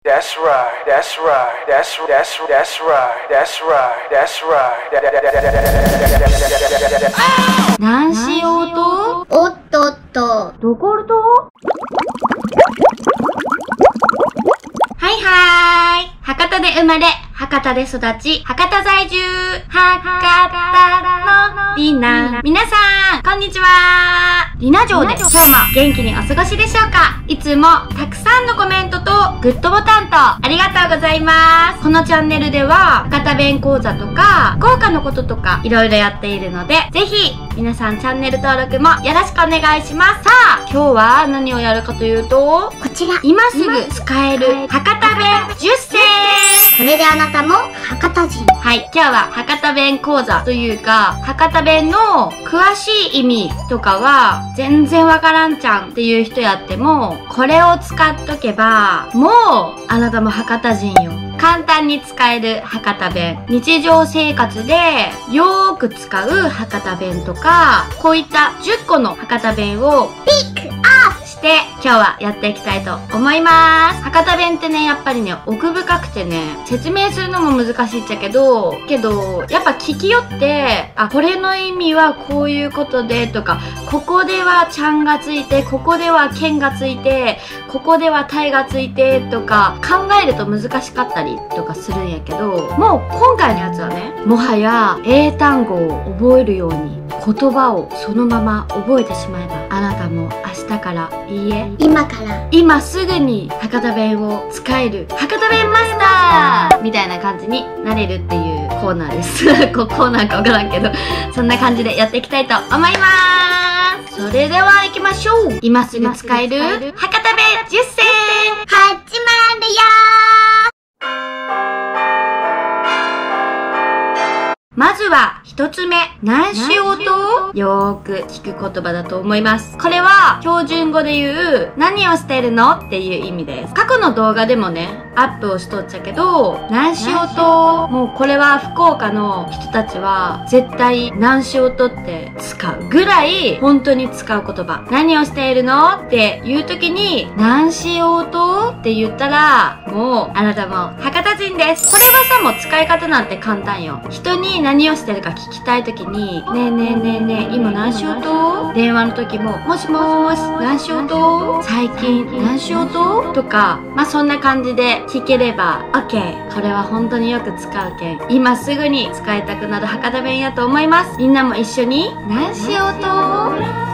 That's right. That's right. That's right. That's right. That's right. 何しようとおっとっと。 どこるとはいはーい。博多で生まれ、博多で育ち、博多在住、博多のりな。皆さん、こんにちは。りな城で今日も元気にお過ごしでしょうか？いつもたくさんのコメントとグッドボタンとありがとうございます。このチャンネルでは博多弁講座とか福岡のこととかいろいろやっているので、ぜひ皆さんチャンネル登録もよろしくお願いします。さあ、今日は何をやるかというと、 こちら。 今すぐ使える博多弁10選。 これであなたも博多人。 はい、今日は博多弁講座というか、博多弁の詳しい意味とかは全然わからんちゃんっていう人やっても、これを使っとけば、もうあなたも博多人よ。簡単に使える博多弁。日常生活でよーく使う博多弁とか、こういった10個の博多弁をピックアップして今日はやっていきたいと思います。博多弁ってね、やっぱりね、奥深くてね、説明するのも難しいっちゃけど、やっぱ聞きよって、あ、これの意味はこういうことでとか、ここではちゃんがついて、ここではけんがついて、ここではたいがついてとか考えると難しかったりとかするんやけど、もう今回のやつはね、もはや英単語を覚えるように言葉をそのまま覚えてしまえば、あなたも明日から、いいえ、 今から今すぐに博多弁を使える博多弁マスターみたいな感じになれるっていうコーナーですコーナーかわからんけど、そんな感じでやっていきたいと思います。それでは行きましょう。今すぐ使える博多弁10選始まるよまずは一つ目、何しようとよーく聞く言葉だと思います。これは標準語で言う何をしてるのっていう意味です。過去の動画でもね、アップをしとっちゃけど、何しようと、もうこれは福岡の人たちは絶対何しようとって使うぐらい本当に使う言葉。何をしているのって言う時に何しようとって言ったら、もうあなたも博多人です。これはさ、もう使い方なんて簡単よ。人に何をしてるか聞きたいときに、ねえねえねえねえ、今何しようと？電話の時も、もしもーし、何しようと？最近何しようと？とか、まあそんな感じで聞ければ OK。これは本当によく使うけん、今すぐに使いたくなる博多弁やと思います。みんなも一緒に、何しようと？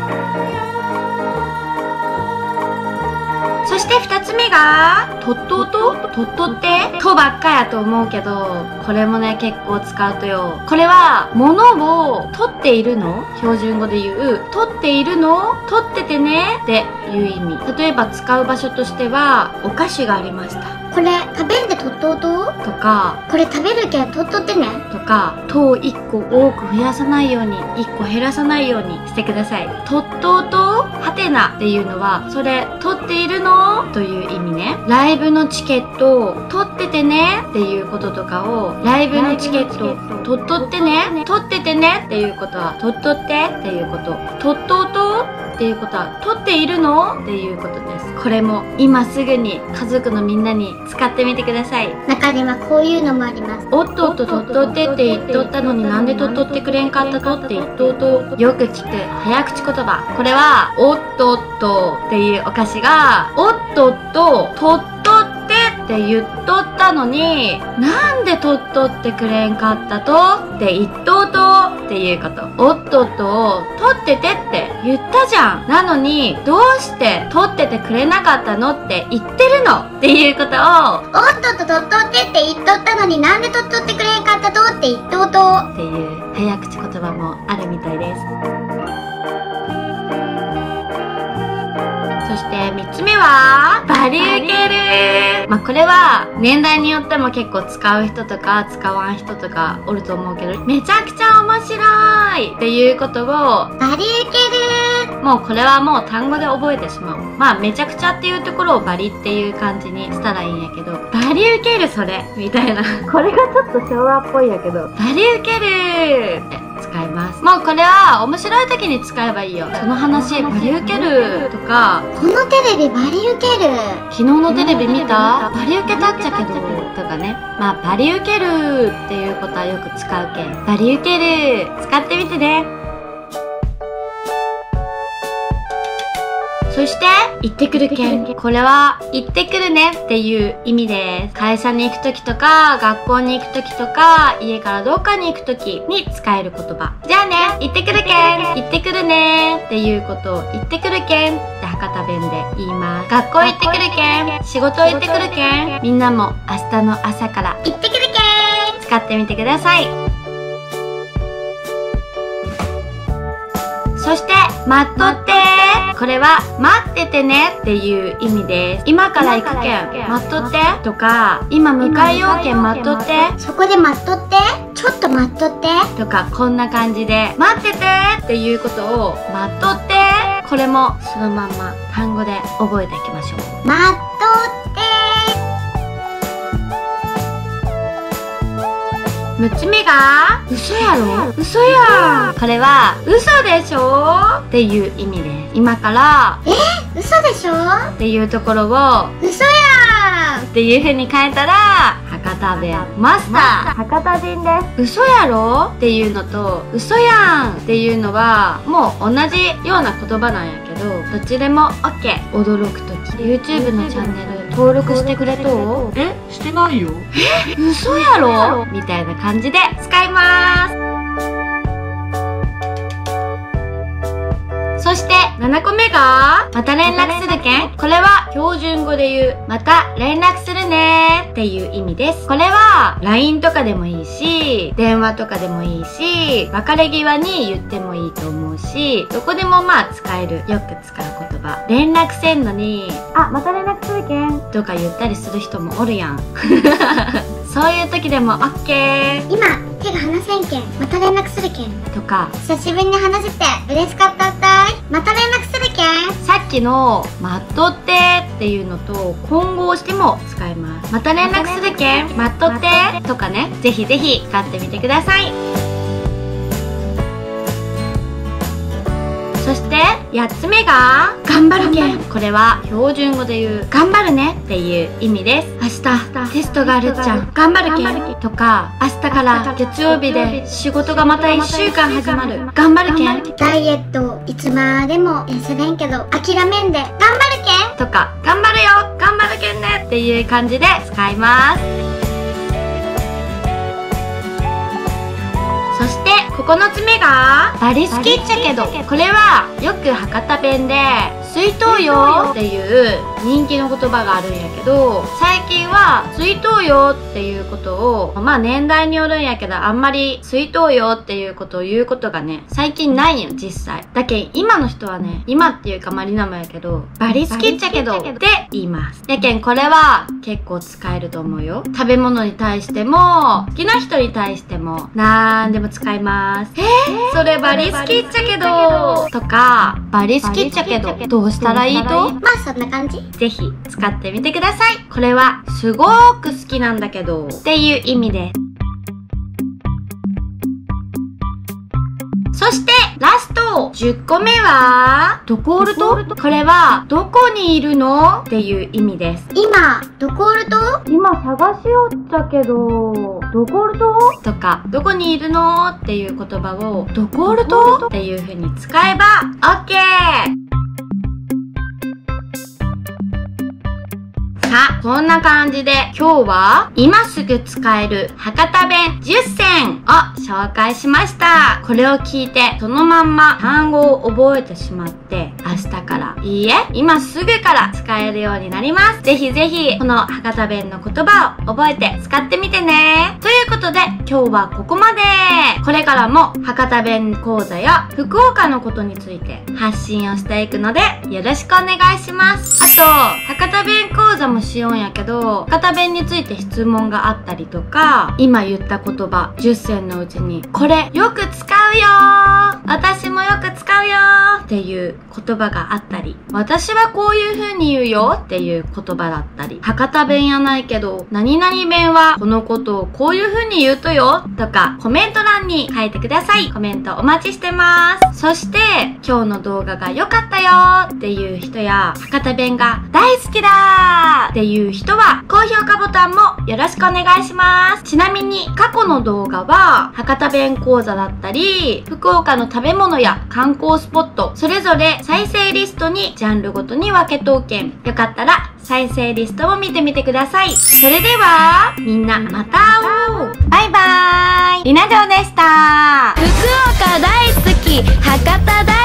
そして二つ目が、とっとととっとって、とばっかやと思うけど、これもね、結構使うとよ。これは、物を取っているの？標準語で言う、取っているの？取っててねっていう意味。例えば使う場所としては、お菓子がありました。 これ食べんでとっとととか、 これ食べるけんとっとってねとか、とを1個多く増やさないように、1個減らさないようにしてください。とっとと、はてなっていうのは、それ、取っているの？という意味ね。ライブのチケット、取っててねっていうこととかを、ライブのチケット、取っとってね、取っててねっていうことは、取っとってっていうこと。取っととっていうことは、取っているの？っていうことです。これも、今すぐに家族のみんなに使ってみてください。 中にはこういうのもあります。 おっとっととっとってって言っとったのになんでとっとってくれんかったとって言っとうと、よく聞く早口言葉。これは、おっとっとっていうお菓子が、おっとっと、とっとってって言っとったのに、なんでとっとってくれんかったとって言っとうとっていうこと。おっとっとを取っててって言ったじゃん。なのに、どうして取っててくれなかったのって言ってるのっていうことを、 おっとっととっとってって言っとったのになんでとっとってくれんかったとって言っとうとっていう早口言葉もあるみたいです。そして3つ目は、バリウケる。まあこれは年代によっても結構使う人とか使わん人とかおると思うけど、めちゃくちゃ面白いっていうことを、 バリウケる。 もうこれはもう単語で覚えてしまう。まあめちゃくちゃっていうところをバリっていう感じにしたらいいんやけど、バリウケるそれみたいな。これがちょっと昭和っぽいやけど、バリウケるって使います。もうこれは面白い時に使えばいいよ。その話バリウケるとか、 このテレビバリウケる。 昨日のテレビ見た？バリウケたっちゃけどとかね。まあバリウケるっていうことはよく使うけん、バリウケる使ってみてね。そして、行ってくるけん。これは、行ってくるねっていう意味です。会社に行くときとか、学校に行くときとか、家からどっかに行くときに使える言葉。じゃあね、行ってくるけん、行ってくるねっていうことを、行ってくるけんって博多弁で言います。学校行ってくるけん、仕事行ってくるけん。みんなも明日の朝から行ってくるけー。 使ってみてください。そして、待っとってー。これは、待っててねっていう意味です。今から行くけん、待っとってとか、今迎えようけん待っとってそこで待っとって。ちょっと待っとって。 とか、こんな感じで、待っててっていうことを、待っとって。これも、そのまんま単語で覚えていきましょう。 待っとって 6つ目が、嘘やろ？嘘やん。これは、嘘でしょっていう意味です。今から、 ー。嘘でしょ？ っていうところを、 嘘やん。 っていう風に変えたら、博多弁マスター博多弁です。嘘やろっていうのと、嘘やんっていうのはもう同じような言葉なんやけど、どっちでも OK。 驚くとき YouTube のチャンネル登録してくれと？ してないよ。 嘘やろみたいな感じで使います。そして7個目が、また連絡するけん。これは標準語で言う、また連絡するねっていう意味です。これは LINE とかでもいいし、電話とかでもいいし、別れ際に言ってもいいと思うし、どこでもまあ使える、よく使う言葉。連絡せんのに、あ、また連絡するけんとか言ったりする人もおるやん。そういう時でも OK 今、手が離せんけん。また連絡するけん。 とか、 久しぶりに話せて嬉しかったったい。また連絡するけん。 さっきの待っとってっていうのと混合しても使えます。また連絡するけん、待っとってとかね、ぜひぜひ使ってみてください。そして8つ目が、頑張るけん。これは標準語で言う、頑張るねっていう意味です。明日テストがあるっちゃん、頑張るけんとか、明日から月曜日で仕事がまた1週間始まる、頑張るけんダイエットいつまでも痩せれんけど諦めんで頑張るけん。 とか、頑張るよ頑張るけんねっていう感じで使います。そして9つ目が、バリ好きっちゃけど。これはよく博多弁で、水筒よっていう人気の言葉があるんやけど、最近は水筒よっていうことを、まあ年代によるんやけど、あんまり水筒よっていうことを言うことがね、最近ないんよ、実際。だけん今の人はね、今っていうかマリナもやけど、バリ好きっちゃけどって言います。やけんこれは結構使えると思うよ。食べ物に対しても、好きな人に対しても、なんでも使います。それバリ好きっちゃけどとか、バリ好きっちゃけどどうしたらいいと？ まあそんな感じ。 ぜひ使ってみてください。これはすごーく好きなんだけどっていう意味です。そしてラスト10個目は、どこおると？これはどこにいるのっていう意味です。 今どこおると？ 今探しよっちゃけどどこおると？とか、どこにいるのっていう言葉を、どこおると？っていう風に使えば OK。さあ、こんな感じで今日は今すぐ使える博多弁10選を紹介しました。これを聞いてそのまんま単語を覚えてしまって、明日から、いいえ、今すぐから使えるようになります。ぜひぜひこの博多弁の言葉を覚えて使ってみてね。ということで今日はここまで。これからも博多弁講座や福岡のことについて発信をしていくのでよろしくお願いします。あと、博多弁講座座もしようんやけど、博多弁について質問があったりとか、今言った言葉10選のうちにこれよく使うよー、私もよく使うよーっていう言葉があったり、私はこういう風に言うよっていう言葉だったり、博多弁やないけど何々弁はこのことをこういう風に言うとよとか、コメント欄に書いてください。コメントお待ちしてます。そして今日の動画が良かったよーっていう人や、博多弁が大好きだーっていう人は高評価ボタンもよろしくお願いします。ちなみに過去の動画は博多弁講座だったり、福岡の食べ物や観光スポット、それぞれ再生リストにジャンルごとに分けとうけん、よかったら再生リストを見てみてください。それではみんなまた会おう。バイバーイ。りな嬢でした。福岡大好き、博多大好き。